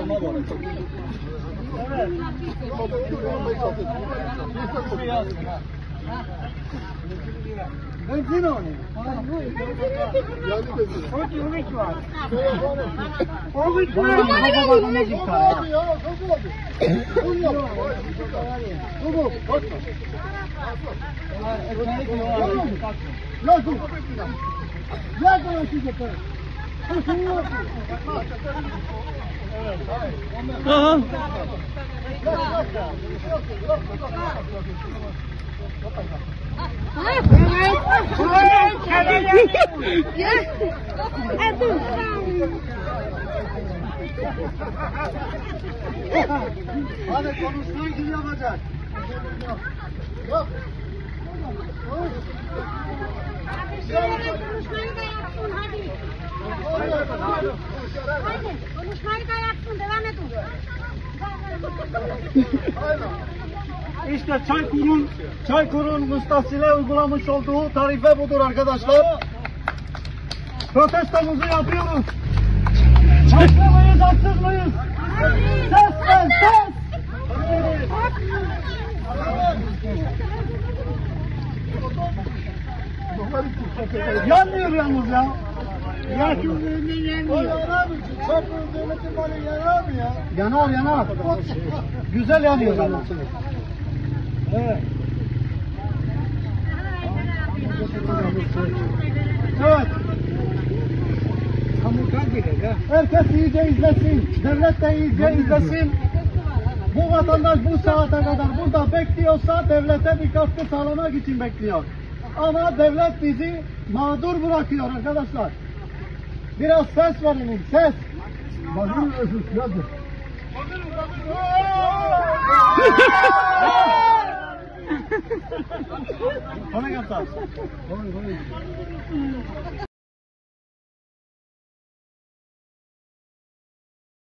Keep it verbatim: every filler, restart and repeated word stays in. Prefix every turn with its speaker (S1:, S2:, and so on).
S1: Evet. Benzin o ne? O cümleç var. O bir tane hava bakana çıkar. Bu bakma. Ya dur. Ya dur şu kadar.
S2: Aha.
S1: Hadi konuştuğu gibi yapacak. Yok.
S3: Konuşmayı da yapsın hadi. Hadi konuşmayı da yapsın, devam edin.
S1: İşte Çaykur'un Çaykur'un müstahsile uygulamış olduğu tarife budur arkadaşlar. Protestomuzu yapıyoruz. Haklı mıyız, haksız mıyız? Ses ver, ses! Yanmıyor yalnız ya. Yakınlığında yanmıyor. O yanar mı? Çaykur'un devletin malı yanar mı ya? Yanar, yanar. Güzel yanıyor yalnız. Evet. Evet. Herkes iyice izlesin. Devlet de iyice izlesin. Bu vatandaş bu saate kadar burada bekliyorsa devlete bir katkı sağlamak için bekliyor. Ama devlet bizi mağdur bırakıyor arkadaşlar. Biraz ses verin, ses. Bakın özür dilerim. Bana yapar.